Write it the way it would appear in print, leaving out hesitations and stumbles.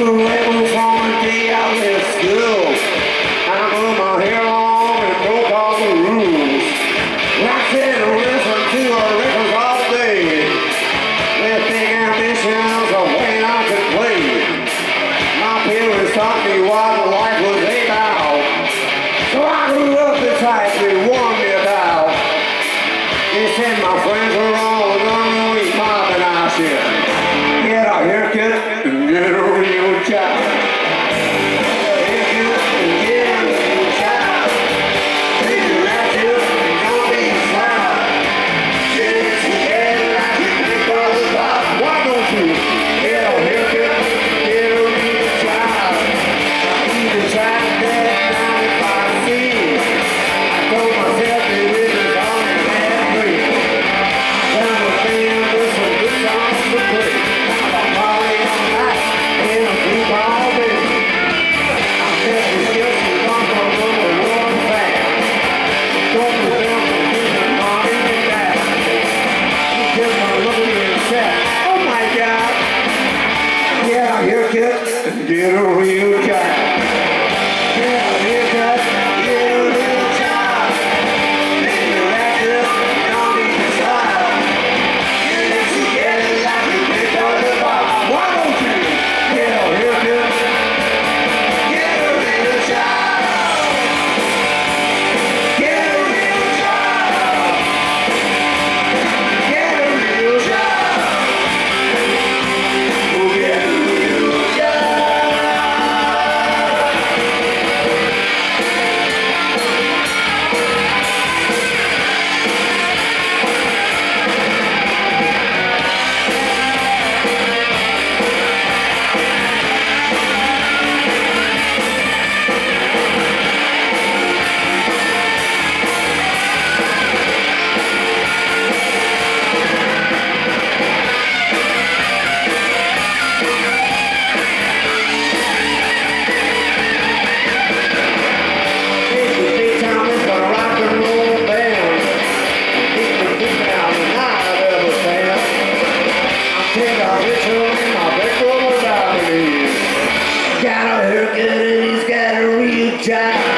the rebels on the day I left school. I grew my hair long and broke all the rules. I said to listen to our records all day. With big ambitions of when I could play. My parents taught me what life was about. So I grew up the type they warned me about. They said my friends were all unruly mob and I said, get a haircut and get a real job. Get a real job. Get a haircut, get a real job. Make your act up, don't need to stop. Get it together like you picked up the box. Why don't you get a haircut, get a real job. Get a real job. Get a real job. Oh, get a real job. Got a haircut and he's got a real job.